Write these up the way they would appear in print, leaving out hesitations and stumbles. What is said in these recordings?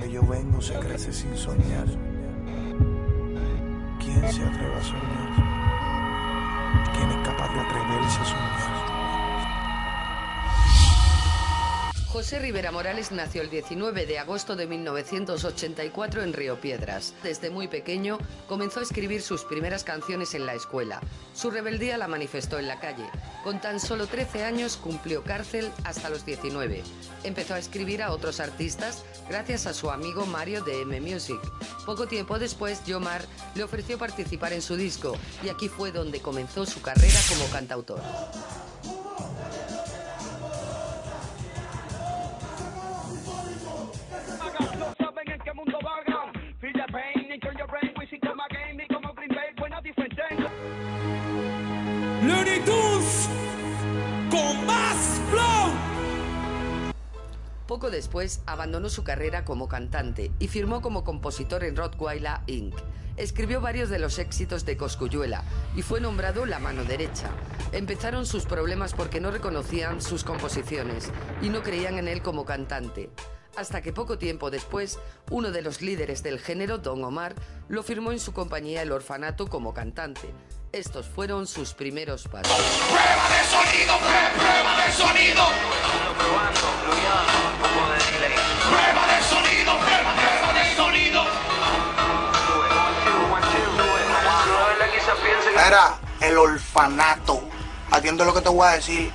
donde yo vengo se crece sin soñar. ¿Quién se atreve a soñar? ¿Quién es capaz de atreverse a soñar? José Rivera Morales nació el 19 de agosto de 1984 en Río Piedras. Desde muy pequeño comenzó a escribir sus primeras canciones en la escuela. Su rebeldía la manifestó en la calle. Con tan solo 13 años cumplió cárcel hasta los 19. Empezó a escribir a otros artistas gracias a su amigo Mario de M Music. Poco tiempo después, Yomar le ofreció participar en su disco y aquí fue donde comenzó su carrera como cantautor. Looney Tunes con más flow. Poco después abandonó su carrera como cantante y firmó como compositor en Rottweiler Inc. Escribió varios de los éxitos de Cosculluela y fue nombrado la mano derecha. Empezaron sus problemas porque no reconocían sus composiciones y no creían en él como cantante. Hasta que poco tiempo después, uno de los líderes del género, Don Omar, lo firmó en su compañía El Orfanato como cantante. Estos fueron sus primeros pasos. ¡Prueba de sonido! ¡Prueba de sonido! ¡Prueba de sonido! ¡Prueba de sonido! Era El Orfanato. Atiende lo que te voy a decir.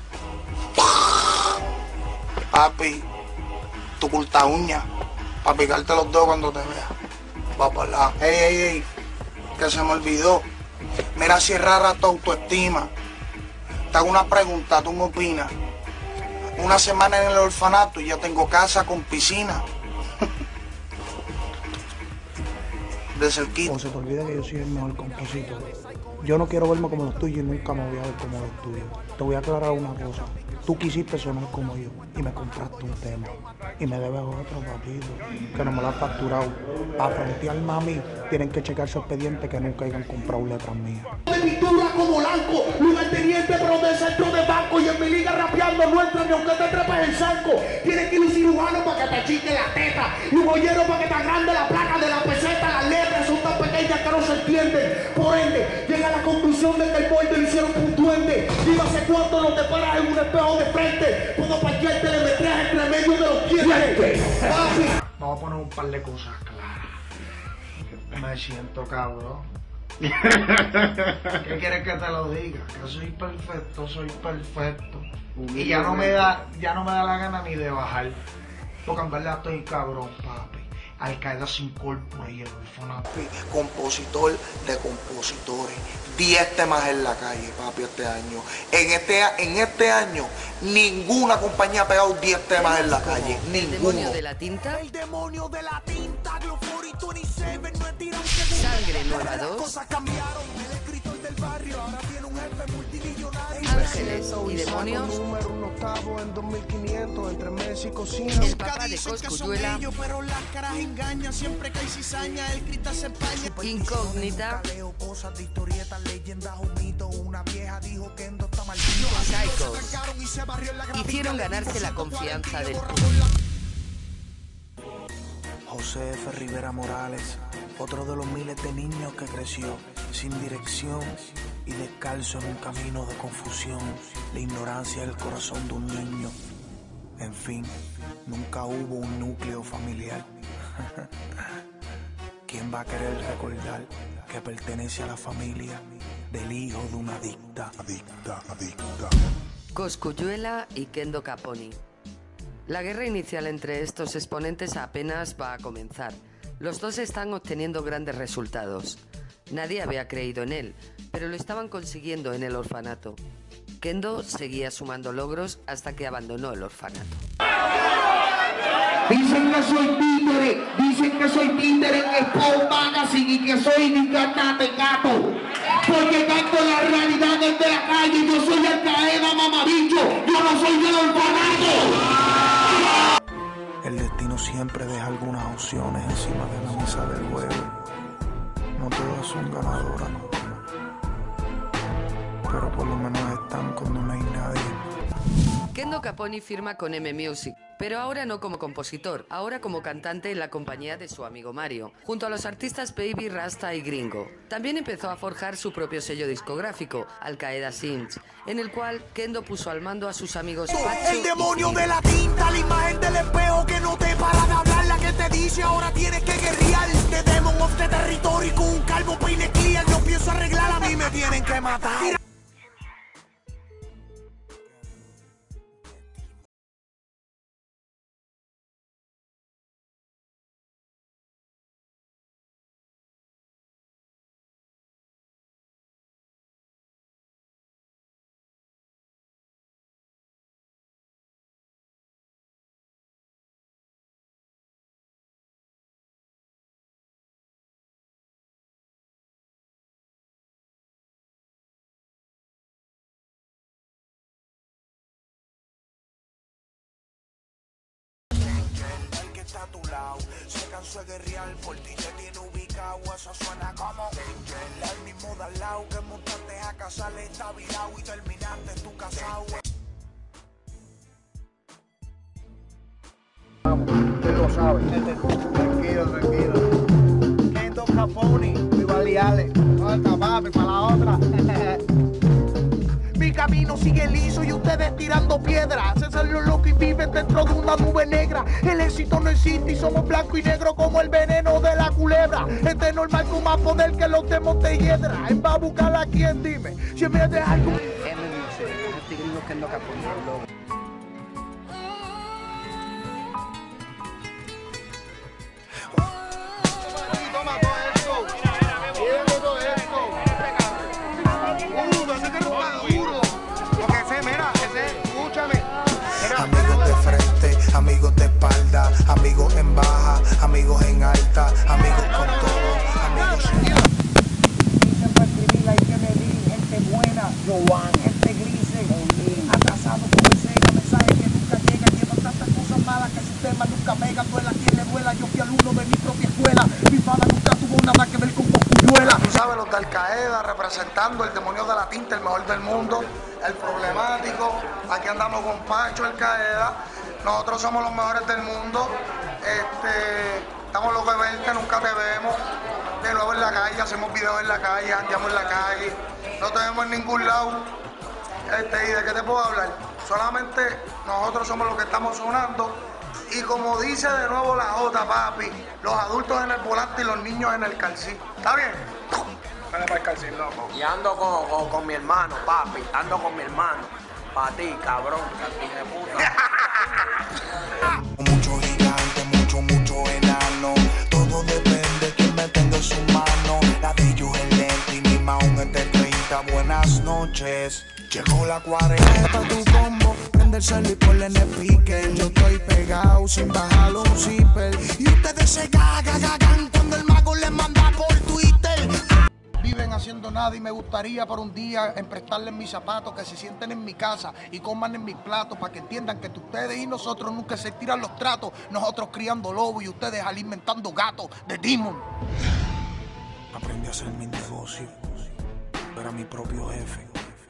Papi, tu corta uña para picarte los dedos cuando te vea. Va para allá. Ey, que se me olvidó. Mira si es rara tu autoestima. Te hago una pregunta, ¿tú me opinas? Una semana en el orfanato y ya tengo casa con piscina. De cerquita. O se te olvida que yo soy el mejor compositor. Yo no quiero verme como los tuyos y nunca me voy a ver como los tuyos. Te voy a aclarar una cosa. Tú quisiste sonar como yo y me compraste un tema. Y me debes otro, papito, que no me lo has facturado. Para frontear, mami, tienen que checar su expediente que nunca hayan comprado letras mías. De pintura como blanco, lugarteniente pero de centro de banco. Y en mi liga rapeando no entra ni aunque te trepes el zanco. Tienes que ir un cirujano para que te chique la teta. Y un bollero para que te agrande la placa de la peseta. Las letras son tan pequeñas que no se entienden. Por ende, llega a la conclusión de que el boy lo hicieron un duende. Dime hace cuánto no te paras en un espejo de frente. Puedo parquear telemetraje entre medio de los dientes. Vamos a poner un par de cosas claras. Me siento cabrón. ¿Qué quieres que te lo diga? Que soy perfecto, soy perfecto. Y ya no me da la gana ni de bajar. Porque en verdad estoy cabrón, papi. Al Qaeda se incorpora y el orfanato. Compositor de compositores. 10 temas en la calle, papi, este año. En este año, ninguna compañía ha pegado 10 temas en la calle. ¿El demonio de la tinta? El demonio de la tinta, Glofori 27, no es tirado. Sangre Nueva 2. Cosas cambiaron, el escritor del barrio ahora tiene un jefe multimillonario. Ángeles y demonios. Número un octavo en 2500 entre México y El papá de Cosculluela. Pero las caras engañan, siempre que hay cizaña, el grita se empaña. Incógnita. Cosas de historietas, leyendas o mitos. Una vieja dijo que Endo está maldito. Psychos. Hicieron ganarse la confianza del público. José F. Rivera Morales, otro de los miles de niños que creció sin dirección y descalzo en un camino de confusión. La ignorancia del corazón de un niño. En fin, nunca hubo un núcleo familiar. ¿Quién va a querer recordar que pertenece a la familia del hijo de una adicta? Adicta. Cosculluela y Kendo Caponi. La guerra inicial entre estos exponentes apenas va a comenzar. Los dos están obteniendo grandes resultados. Nadie había creído en él, pero lo estaban consiguiendo en el orfanato. Kendo seguía sumando logros hasta que abandonó el orfanato. Dicen que soy títere en Expo Magazine y que soy Nicanate Gato. Porque canto la realidad desde la calle. Yo soy Al Qaeda, mamabicho. Yo no soy del orfanato. El destino siempre deja algunas opciones encima de la mesa del juego. No todas son ganadoras, pero por lo menos están cuando no hay nadie. Kendo Caponi firma con M Music, pero ahora no como compositor, ahora como cantante en la compañía de su amigo Mario, junto a los artistas Baby, Rasta y Gringo. También empezó a forjar su propio sello discográfico, Al Qaeda Sims, en el cual Kendo puso al mando a sus amigos Pacho El demonio y de la tinta, la imagen del espejo que no te para de hablar, la que te dice ahora tienes que guerrear. The demon of the territory con un calvo peine clear, yo pienso arreglar, a mí me tienen que matar. A tu lado, se cansó de guerrear, por ti te tiene ubicado, eso suena como Angel, el mismo de al lado que montaste a casarle está virado y terminaste tú casado. Usted lo sabe. Tranquilo. Kendo Capone, viva Liale. Falta papi para la otra. Mi camino sigue liso y ustedes tirando piedras. Se salió loco y viven dentro de una nube negra. El éxito no existe y somos blanco y negro como el veneno de la culebra. Este es normal con más poder que los de Montelledra. En va a buscar a quien, dime. Si me de algo. Este gringo Kendo Capone. Amigos de frente, amigos de espalda, amigos en baja, amigos en alta, amigos con todo, amigos sin nada. Siempre escribí la que me di, gente buena, Joan, gente grise, atrasado como el Sega, mensaje que nunca llega, llevan tantas cosas malas que el sistema nunca mega, duela quien le duela, yo fui alumno de mi propia escuela, mi padre nunca tuvo nada que ver con Cocuyuela. Tú sabes, los de Al Qaeda representando el demonio de la tinta, el mejor del mundo, el problemático, aquí andamos con Pacho, Al Qaeda, nosotros somos los mejores del mundo, estamos locos de verte, nunca te vemos, de nuevo en la calle, hacemos videos en la calle, andamos en la calle, no te vemos en ningún lado, ¿y de qué te puedo hablar? Solamente nosotros somos los que estamos sonando, y como dice de nuevo la Jota, papi, los adultos en el volante y los niños en el calcí, ¿está bien? Dale para el calcí, loco. Y ando con mi hermano, papi, ando con mi hermano, pa' ti, cabrón, cabrón de puta. Mucho gigante, mucho enano. Todo depende de quién me tenga en su mano. La de ellos es lenta y mi maón es de 30. Buenas noches. Llegó la 40, tu combo. Prende el cel y ponle en el speaker. Yo estoy pegado sin bajar un zipper. Y ustedes se gagan cuando el mago les manda por Twitter. Viven haciendo nada y me gustaría por un día en prestarles mis zapatos, que se sienten en mi casa y coman en mis platos, para que entiendan que ustedes y nosotros nunca se tiran los tratos, nosotros criando lobos y ustedes alimentando gatos de Demon. Aprendí a hacer mi negocio, era mi propio jefe.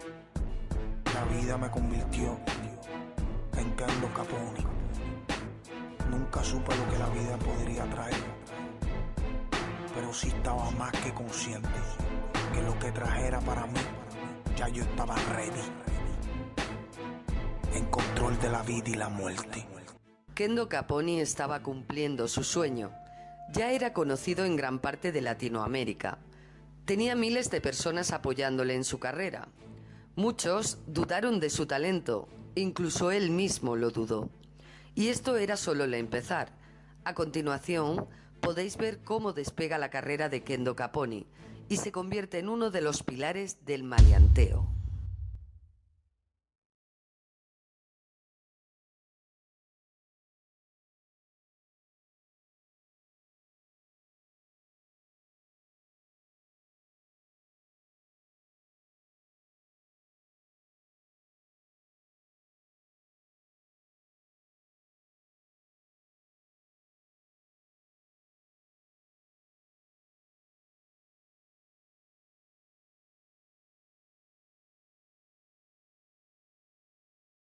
La vida me convirtió en Kendo Capone. Nunca supe lo que la vida podría traer, pero sí estaba más que consciente que lo que trajera para mí, ya yo estaba ready, en control de la vida y la muerte. Kendo Capone estaba cumpliendo su sueño. Ya era conocido en gran parte de Latinoamérica. Tenía miles de personas apoyándole en su carrera. Muchos dudaron de su talento, incluso él mismo lo dudó. Y esto era solo el empezar. A continuación, podéis ver cómo despega la carrera de Kendo Capone y se convierte en uno de los pilares del maleanteo.